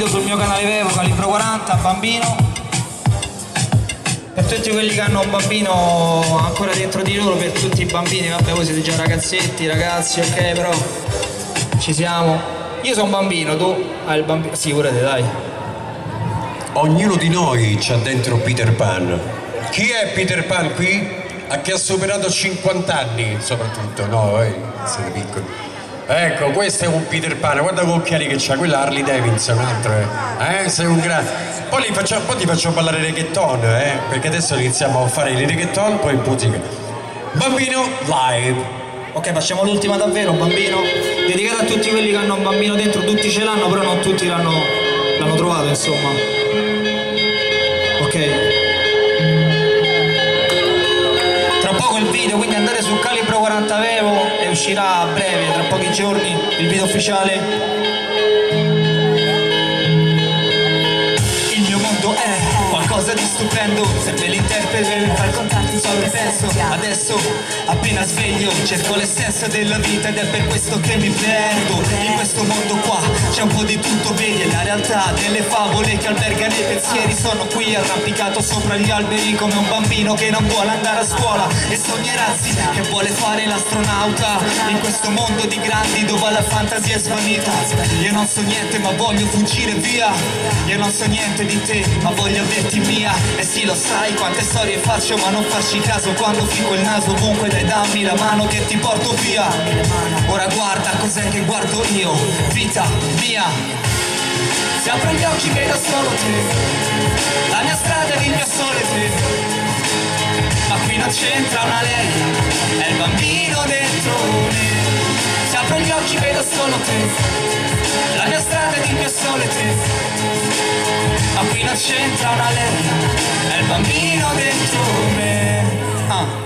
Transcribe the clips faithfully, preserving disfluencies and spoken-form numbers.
sul mio canale Vevo, calibro quaranta, bambino. Per tutti quelli che hanno un bambino ancora dentro di loro, per tutti i bambini, vabbè voi siete già ragazzetti, ragazzi, ok, però ci siamo. Io sono un bambino, tu hai il bambino, sì, pure te, dai. Ognuno di noi c'ha dentro Peter Pan. Chi è Peter Pan qui? A chi ha superato cinquanta anni soprattutto, no, eh, siete piccoli. Ecco, questo è un Peter Pan, guarda che occhiali che c'ha, quella Harley Davidson, un altro, eh? eh sei un grande. Poi, li faccio, poi ti faccio ballare reggaeton, eh? Perché adesso iniziamo a fare il reggaeton, poi musica. Bambino live. Ok, facciamo l'ultima davvero, bambino. Dedicata a tutti quelli che hanno un bambino dentro, tutti ce l'hanno, però non tutti l'hanno trovato, insomma. Ok. Il video, quindi andate su Calibro quaranta Vevo e uscirà a breve, tra pochi giorni, il video ufficiale. Il mio mondo è qualcosa di stupendo, serve l'interprete per raccontarti ciò che penso. Adesso appena sveglio cerco l'essenza della vita ed è per questo che mi perdo. In questo mondo qua c'è un po' di tutto, vedi, è la realtà delle favole che alberga nei pensieri. Sono qui arrampicato sopra gli alberi come un bambino che non vuole andare a scuola e sogna razzi che vuole fare l'astronauta. In questo mondo di grandi dove la fantasia è svanita, io non so niente ma voglio fuggire via. Io non so niente di te ma voglio averti mia. E sì, lo sai quante storie faccio ma non farci caso quando fico il naso ovunque. Dai, dammi la mano che ti porto via. Ora guarda cos'è che guardo io, vita mia. Se apro gli occhi vedo solo te, la mia strada ed il mio sole te. Ma qui non c'entra una lei, è il bambino dentro me. Se apro gli occhi vedo solo te, la mia strada ed il mio sole te. Ma qui non c'entra una lei, è il bambino dentro me. Ah.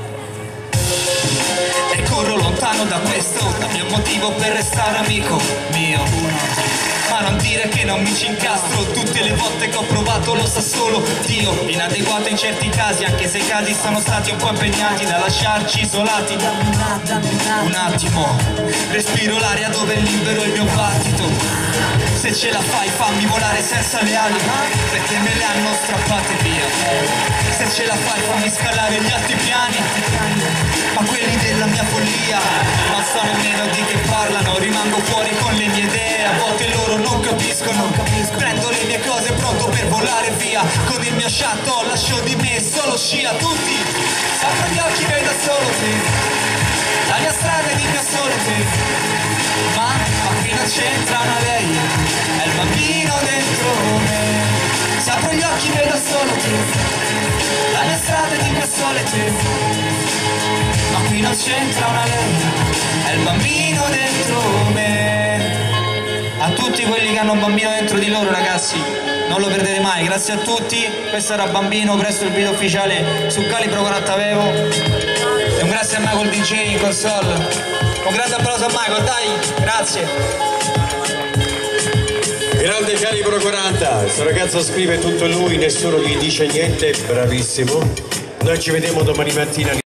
E corro lontano da questo, dal mio motivo per restare amico mio. Ma non dire che non mi ci incastro, tutte le volte che ho provato lo sa solo Dio. Inadeguato in certi casi, anche se i casi sono stati un po' impegnati da lasciarci isolati. Un attimo, respiro l'aria dove è libero il mio battito. Se ce la fai fammi volare senza le ali, perché me le hanno strappate via. Se ce la fai fammi scalare gli alti piani, ma quelli della mia follia non so nemmeno di che parlano. Rimango fuori con le mie idee, a volte loro non capiscono. Prendo le mie cose pronto per volare via, con il mio shuttle lascio di me solo scia. Tutti, apro gli occhi vedo solo te, la mia strada ed il mio sole te. Ma, ma qui non c'entra una lei, è il bambino dentro me. Se apro gli occhi vedo solo te, la mia strada ed il mio sole te. Ma qui non c'entra una lei, è il bambino dentro me. A tutti quelli che hanno un bambino dentro di loro, ragazzi, non lo perdete mai. Grazie a tutti, questo era Bambino, presto il video ufficiale su Calibro quaranta Vevo. E un grazie a Michael D J in console. Un grande applauso a Michael, dai, grazie. Grande Calibro quaranta, questo ragazzo scrive tutto lui, nessuno gli dice niente, bravissimo. Noi ci vediamo domani mattina.